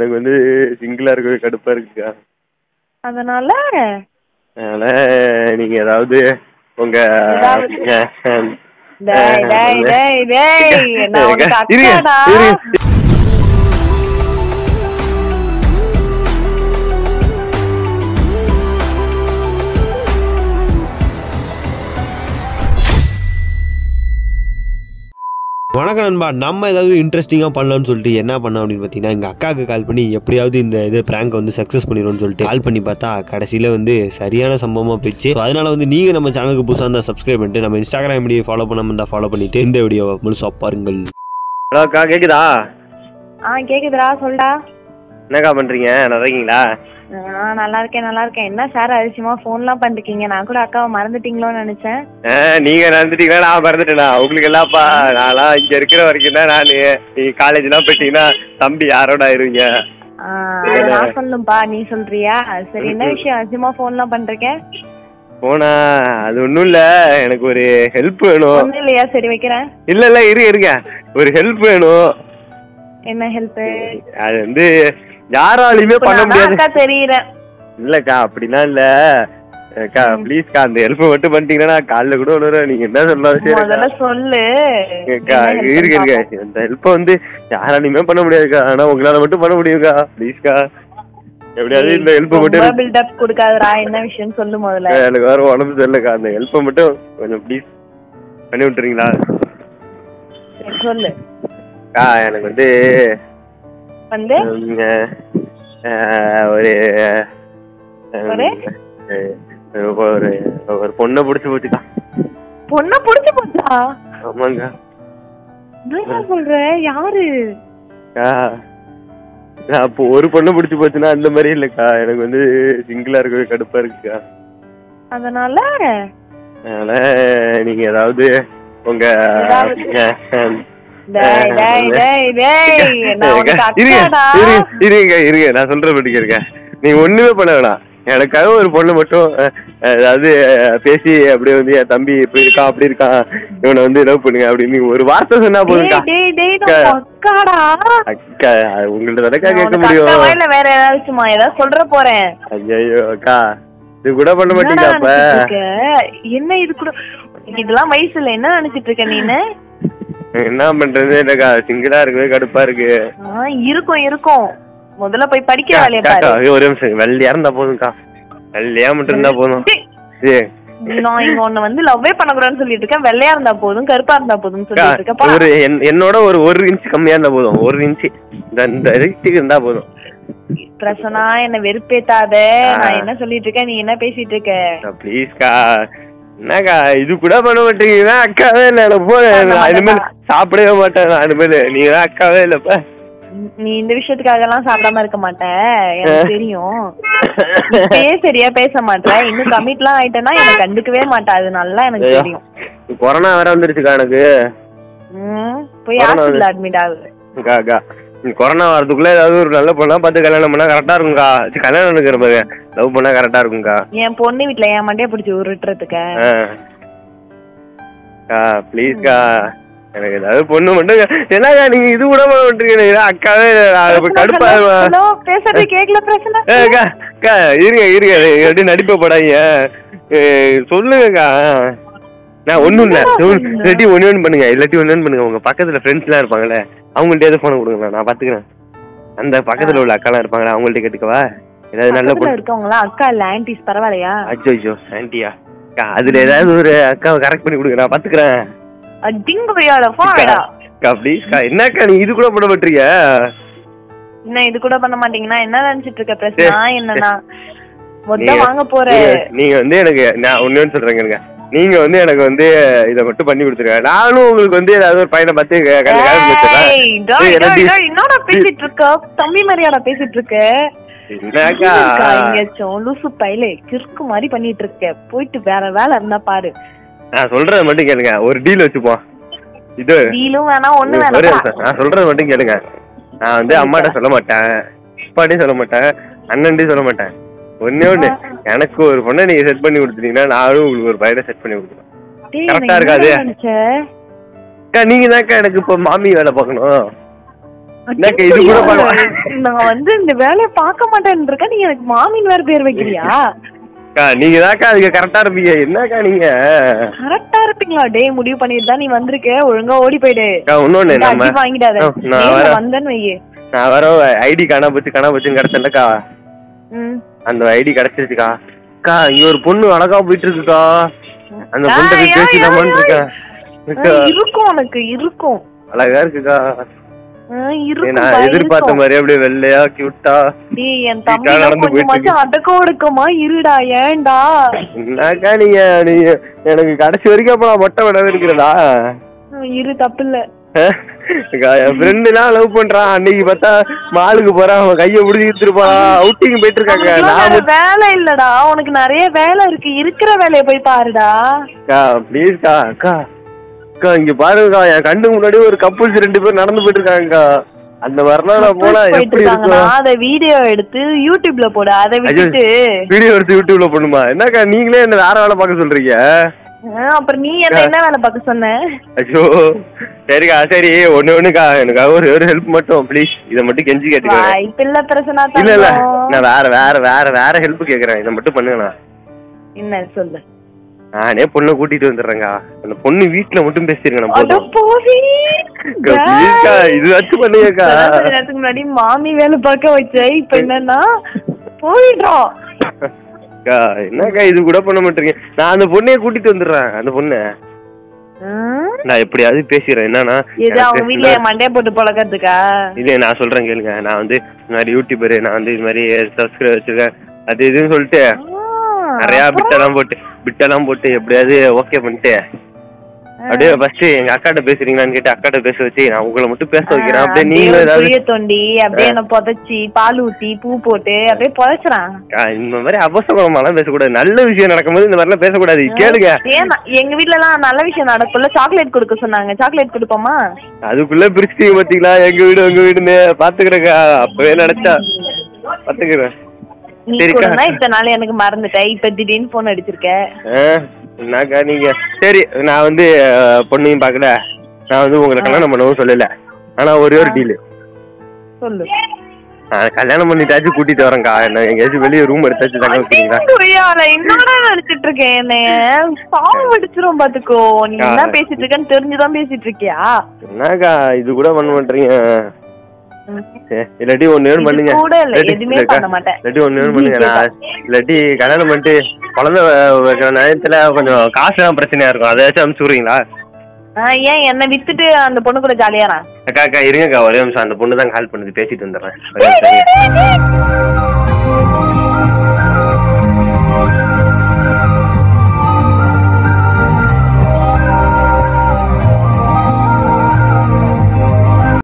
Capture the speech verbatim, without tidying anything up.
எனக்கு வந்து சிங்கிளா இருக்க கடுப்பா இருக்குக்கா. அதனால அதனால நீங்க ஏதாவது உங்க டேய் டேய் டேய் டேய் நான் உனக்கு அக்காடா. வணக்கம் நண்பா. நம்ம ஏதாவது இன்ட்ரெஸ்டிங்காக பண்ணலாம்னு சொல்லிட்டு என்ன பண்ணோம் அப்படின்னு பார்த்தீங்கன்னா, எங்கள் அக்காவுக்கு கால் பண்ணி எப்படியாவது இந்த இது ப்ராங்க் வந்து சக்ஸஸ் பண்ணிடும்னு சொல்லிட்டு கால் பண்ணி பார்த்தா கடைசியில் வந்து சரியான சம்பவமாக போயிடுச்சு. அதனால வந்து நீங்கள் நம்ம சேனலுக்கு புதுசாக இருந்தால் சப்ஸ்கிரைப் பண்ணிட்டு நம்ம இன்ஸ்டாகிராம் வீடியோ ஃபாலோ பண்ணாமல் இருந்தால் ஃபாலோ பண்ணிட்டு இந்த வீடியோவை முழுசாக பாருங்கள். ஹலோ அக்கா, கேட்குதா? ஆ கேட்குதுடா, சொல்டா. என்னக்கா பண்ணுறீங்க? நல்லா இருக்கீங்களா? ஆ நல்லா இருக்கேன் நல்லா இருக்கேன். என்ன சார் அதிசயமா ஃபோன்லாம் பண்ணிருக்கீங்க? நான் கூட அக்காவை மறந்துட்டீங்களோன்னு நினைச்சேன். ஆ நீங்கள் மறந்துட்டீங்களா? நான் மறந்துட்டேனா? உங்களுக்கு எல்லாப்பா நான்லாம் இங்கே இருக்கிற வரைக்கும் தான் நான். நீங்கள் காலேஜ்லாம் போயிட்டீங்கன்னா தம்பி யாரோட ஆயிருவீங்க. நான் சொல்லும்பா, நீ சொல்றியா? சரி, என்ன விஷயம் அதிசயமா ஃபோன்லாம் பண்றீங்க? போனா அது ஒன்றும் இல்லை, எனக்கு ஒரு ஹெல்ப் வேணும். ஒன்றும் இல்லையா? சரி வைக்கிறேன். இல்லை இல்லை இரு இருங்க, ஒரு ஹெல்ப் வேணும். என்ன ஹெல்ப்? அது வந்து யாராலையுமே பண்ண முடியாது. தெரியல. இல்லக்கா அப்படிலாம் இல்ல அக்கா, ப்ளீஸ்க்கா அந்த ஹெல்ப் மட்டும் பண்ணிட்டீங்கன்னா காலைல கூட ஒன்று நீங்க என்ன சொல்லலாம் சொல்லு. இருக்கு இருக்கு இந்த ஹெல்ப் வந்து யாராலையுமே பண்ண முடியாதுக்கா, ஆனா உங்களால மட்டும் பண்ண முடியும்க்கா. ப்ளீஸ்க்கா எப்படியாவது இந்த ஹெல்ப் மட்டும் பில்டப் கொடுக்காதடா. என்ன விஷயம் சொல்லு முதல்ல. எனக்கு வேற உடம்பு சரியில்லைக்கா, அந்த ஹெல்ப் மட்டும் கொஞ்சம் ப்ளீஸ் பண்ணி விட்டுறீங்களா? சொல்லு. அக்கா எனக்கு வந்து வந்து ஒரு ஒரு ஒரு பொண்ணை பிடிச்சி போச்சுக்கா. பொண்ணை பிடிச்சி போச்சா? ஆமாங்க. என்ன சொல்ற? யாரு? அப்போ ஒரு பொண்ணை பிடிச்சி போச்சுன்னா அந்த மாதிரி இல்லக்கா, எனக்கு வந்து சிங்கிளா இருக்கவே கடுப்பா இருக்குக்கா. அதனால அதனால நீங்க ஏதாவது உங்க இருங்க இருங்க நான் சொல்ற பட்டிக்க இருக்கேன். நீங்க ஒண்ணுமே பண்ண வேணாம், எனக்காக ஒரு பொண்ணு மட்டும் அதாவது பேசி அப்படியே வந்து என் தம்பி இப்படி இருக்கான் அப்படி இருக்கான் இவனை வந்து லவ் பண்ணுங்க அப்படின்னு ஒரு வார்த்தை சொன்னா போதுக்கா. அக்கா உங்கள்ட்ட தானக்கா கேட்க முடியும். வேற ஏதாச்சுமா ஏதாவது சொல்ற போறேன். ஐயோ அக்கா இது கூட பண்ண மாட்டீங்களா? அப்ப என்ன இது கூட இதெல்லாம் வயசு இல்ல, என்ன நினைச்சிட்டு இருக்க நீனு? என்ன பண்றது, எனக்கா சிங்கிளா இருக்கவே கடுப்பா இருக்கு. இருக்கும் இருக்கும் முதல்ல போய் படிக்கிற வேலையை பாரு. ஒரே நிமிஷம், வெள்ளையா இருந்தா போதும்க்கா, வெள்ளையா மட்டும் இருந்தா போதும். நான் இங்க ஒண்ணு வந்து லவ்வே பண்ணக்கூடாதுன்னு சொல்லிட்டு இருக்கேன். வெள்ளையா இருந்தா போதும் கருப்பா இருந்தா போதும் சொல்லிட்டு இருக்கேன். ஒரு என்னோட ஒரு ஒரு இன்ச் கம்மியா இருந்தா போதும், ஒரு இன்ச் இந்த ரிஸ்டிக் இருந்தா போதும். பிரசனா என்ன வெறுப்பேத்தாத. நான் என்ன சொல்லிட்டு இருக்கேன், நீ என்ன பேசிட்டு இருக்க? ப்ளீஸ்க்கா. என்னக்கா இது கூட பண்ண மாட்டீங்கன்னா அக்காவே இல்லை, எனக்கு போறேன் இனிமேல் சாப்பிடவே மாட்டேன் நான் இனிமேல். நீங்க தான் அக்காவே இல்லப்ப. நீ இந்த விஷயத்துக்காக எல்லாம் சாப்பிடாம இருக்க மாட்டேன், எனக்கு தெரியும். இப்பயே சரியா பேச மாட்டேன், இன்னும் கமிட்லாம் ஆயிட்டேன்னா எனக்கு கண்டுக்கவே மாட்டேன், அது நல்லா எனக்கு தெரியும். கொரோனா வேற வந்துருச்சுக்கா எனக்கு. ம் போய் ஹாஸ்பிட்டல் அட்மிட் ஆகுது. அக்கா கொரோனா வரதுக்குள்ள ஏதாவது ஒரு நல்ல பொண்ணா பார்த்து கல்யாணம் பண்ணா கரெக்டா இருக்கும்க்கா. கல்யாணம் இருக்கிற மாதிரி லவ் பண்ணா கரெக்டா இருக்கும்க்கா. என் பொண்ணு வீட்டுல என் மண்டையை பிடிச்சி உருட்டுறதுக்கு. ப்ளீஸ்க்கா எனக்கு ஏதாவது பொண்ணு மட்டும். என்னக்கா நீங்க இது கூட பண்ண மாட்டீங்க? அக்காவே கடுப்பா பேசுறது கேட்கல. பிரச்சனை இருங்க இருங்க எப்படி நடிப்ப படாங்க சொல்லுங்கக்கா. நான் ஒன்றும் இல்லை, இல்லாட்டி ஒன்று ஒன்று பண்ணுங்க, இல்லாட்டி ஒன்று ஒன்று பண்ணுங்க. உங்க பக்கத்துல ஃப்ரெண்ட்ஸ்லாம் இருப்பாங்களே அவங்கள்ட்ட எதாவது ஃபோனை கொடுங்க, நான் பாத்துக்கிறேன். அந்த பக்கத்துல உள்ள அக்காலாம் இருப்பாங்களே அவங்கள்ட்ட கேட்டுக்கவா ஏதாவது நல்ல பொண்ணு இருக்கவங்களா? அக்கா இல்ல ஆன்டிஸ், பரவாயில்லையா? அச்சோ அச்சோ ஆன்டியா? அதுல ஏதாவது ஒரு அக்காவை கரெக்ட் பண்ணி கொடுங்க, நான் பாத்துக்கிறேன். என்னக்கா நீ இது கூட பண்ண மாட்டீங்க? என்ன இது கூட பண்ண மாட்டீங்கன்னா என்ன நினைச்சிட்டு இருக்க? பிரச்சனை என்னன்னா மொத்தம் வாங்க போற நீங்க வந்து எனக்கு நான் ஒண்ணு சொல்றேங்க, நீங்க வந்து எனக்கு வந்து இத மட்டும் பண்ணி கொடுத்துருங்க. நானும் உங்களுக்கு வந்து ஏதாவது ஒரு பையனை பார்த்து என்னோட பேசிட்டு இருக்க தம்பி மரியாதை பேசிட்டு இருக்க. லூசு பையில கிறுக்கு மாதிரி பண்ணிட்டு இருக்க, போயிட்டு வேற வேலை இருந்தா பாரு. நான் சொல்றத மட்டும் கேளுங்க, ஒரு டீல் வச்சுப்போம். இது டீலும் வேணாம் ஒண்ணு வேணாம், நான் சொல்றத மட்டும் கேளுங்க. நான் வந்து அம்மாட்ட சொல்ல மாட்டேன், அப்பாட்டையும் சொல்ல மாட்டேன், அண்ணன்டையும் சொல்ல மாட்டேன். ஒன்னே ஒண்ணு, எனக்கு ஒரு பொண்ணை நீங்க செட் பண்ணி கொடுத்துட்டீங்கன்னா நானும் உங்களுக்கு ஒரு பையனை செட் பண்ணி கொடுத்துருவேன். கரெக்டா இருக்காது? நீங்க தான்க்கா எனக்கு இப்ப மாமி வேலை பார்க்கணும். என்னக்கா இது கூட பார்க்க நான் வந்து இந்த வேலையை பார்க்க மாட்டேன்னு இருக்கேன், நீ எனக்கு மாமின் வேற பேர் வைக்கிறியா? நீங்க தாக்கா அதுக்கு கரெக்டா இருப்பீங்க. என்னக்கா நீங்க கரெக்டா இருப்பீங்களா? டே முடிவு பண்ணிட்டு தான் நீ வந்திருக்க, ஒழுங்கா ஓடி போயிடு. இன்னொன்னு நம்ம வாங்கிடாத, வந்தேன்னு வையே. நான் வர ஐடி காணா போச்சு காணா போச்சுன்னு கிடைச்சேன்டக்கா. அந்த ஐடி கிடைச்சிருச்சுக்கா. அக்கா இங்க ஒரு பொண்ணு அழகா போயிட்டு இருக்குக்கா. அந்த பொண்ணு பேசிடலாமான்னு இருக்கா. இருக்கும் உனக்கு இருக்கும். அழகா இருக்குக்கா. நான் எதிர்பார்த்த மாதிரி அப்படியே வெள்ளையா கியூட்டா. என் தம்பி கொஞ்சமாச்சும் அடக்க ஒடுக்கமா இருடா. ஏன்டா என்னக்கா நீங்க நீங்க எனக்கு கடைசி வரைக்கும் அப்ப நான் மொட்டை விட இருக்கிறதா? இரு தப்பு இல்ல. என் ஃப்ரெண்டு எல்லாம் லவ் பண்றான். அன்னைக்கு பார்த்தா மாலுக்கு போறான், அவன் கைய முடிச்சு இருப்பான், அவுட்டிங் போயிட்டு இருக்காங்க. நான் வேலை இல்லடா, உனக்கு நிறைய வேலை இருக்கு, இருக்கிற வேலையை போய் பாருடா. அக்கா ப்ளீஸ்க்கா. அக்கா அக்கா இங்க பாருங்கக்கா, என் கண்ணுக்கு முன்னாடி ஒரு கப்புள்ஸ் ரெண்டு பேரும் நடந்து போயிட்டு இருக்காங்கக்கா. அந்த மாதிரிலாம் நான் போனா எப்படி இருக்கும்? அத வீடியோ எடுத்து யூடியூப்ல போடு. அதை விட்டுட்டு வீடியோ எடுத்து யூடியூப்ல பண்ணுமா? என்னக்கா நீங்களே என்ன வேற வேலை பார்க்க சொல்றீங்க? அப்புறம் நீ என்ன என்ன வேலை பார்க்க சொன்ன? ஐயோ சரிக்கா சரி. ஒண்ணு ஒண்ணுக்கா எனக்காக ஒரு ஒரு ஹெல்ப் மட்டும் ப்ளீஸ். இதை மட்டும் கெஞ்சி கேட்டுக்கிறேன். இல்ல பிரச்சனை இல்ல இல்ல நான் வேற வேற வேற வேற ஹெல்ப் கேக்குறேன். இதை மட்டும் பண்ணுங்கண்ணா. என்ன சொல்லு? நானே பொண்ணை கூட்டிட்டு வந்துடுறேங்க. அந்த பொண்ணு வீட்டுல மட்டும் பேசிருக்கேன் போதும். இது வச்சு பண்ணுங்கக்கா. நேரத்துக்கு முன்னாடி மாமி வேலை பார்க்க வச்ச, இப்ப என்னன்னா போயிடுறோம். என்னக்கா இது கூட பண்ண மாட்டீங்க? நான் அந்த பொண்ணையே கூட்டிட்டு வந்துடுறேன். அந்த பொண்ணு நான் எப்படியாவது பேசிடுறேன். என்னன்னா அவங்க வீட்டுல மண்டே போட்டு பழக்கிறதுக்கா? இல்ல நான் சொல்றேன் கேளுங்க. நான் வந்து இந்த மாதிரி யூடியூபரு, நான் வந்து இது மாதிரி சப்ஸ்கிரைப் வச்சிருக்கேன் அது இதுன்னு சொல்லிட்டு நிறைய பிட்டெல்லாம் போட்டு பிட்டெல்லாம் போட்டு எப்படியாவது ஓகே பண்ணிட்டு அப்படியே ஃபர்ஸ்ட் எங்க அக்காட்ட பேசுறீங்களான்னு கேட்டு அக்காட்ட பேச வச்சு நான் உங்களை மட்டும் பேச வைக்கிறேன். அப்படியே நீங்களும் ஏதாவது தொண்டி அப்படியே என்ன புதைச்சி பால் ஊத்தி பூ போட்டு அப்படியே புதைச்சுறான். இந்த மாதிரி அபசகுணமாலாம் பேசக்கூடாது. நல்ல விஷயம் நடக்கும்போது இந்த மாதிரிலாம் பேசக்கூடாது. கேளுங்க. ஏன் எங்க வீட்டுல எல்லாம் நல்ல விஷயம் நடக்குள்ள சாக்லேட் கொடுக்க சொன்னாங்க, சாக்லேட் கொடுப்போமா? அதுக்குள்ள பிரிச்சுட்டீங்க பாத்தீங்களா? எங்க வீடு உங்க வீடுன்னு பாத்துக்கிறேக்கா. அப்பவே நினைச்சா பாத்துக்கிறேன். இத்தனை நாள் எனக்கு மறந்துட்டேன், இப்ப திடீர்னு போன் அடிச்சிருக்க. என்னக்கா நீங்க சரி. நான் வந்து பொண்ணையும் பாக்கல, நான் வந்து உங்களை கல்யாணம் பண்ணவும் சொல்லல. ஆனா ஒரே ஒரு டீலு சொல்லு. கல்யாணம் பண்ணிட்டாச்சும் கூட்டிட்டு வரேன்க்கா. என்ன எங்கேயாச்சும் வெளியே ரூம் எடுத்தாச்சும் தங்க வைக்கிறீங்களா? என்னோட நினைச்சிட்டு இருக்கேன். என்னைய பாவம் அடிச்சிரும் பாத்துக்கோ. நீ என்ன பேசிட்டு இருக்கேன்னு தெரிஞ்சுதான் பேசிட்டு இருக்கியா? என்னக்கா இது கூட பண்ண மாட்டீங்க? இல்லாட்டி ஒன்னு ஏன் பண்ணுங்க. இல்லாட்டி ஒன்னு ஏன் பண்ணுங்க. இல்லாட்டி கல்யாணம் பண்ணிட்டு குழந்தை வைக்கிற நேரத்துல கொஞ்சம் காசு தான் பிரச்சனையா இருக்கும். அதாச்சும் அனுப்பிச்சு விடுறீங்களா? ஏன் என்ன வித்துட்டு அந்த பொண்ணு கூட ஜாலியாரா? அக்கா அக்கா இருங்கக்கா ஒரே நிமிஷம். அந்த பொண்ணு தான் கால் பண்ணுது, பேசிட்டு வந்துடுறேன்.